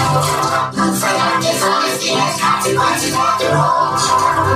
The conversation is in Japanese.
Looks like our kids on this has consequences after all.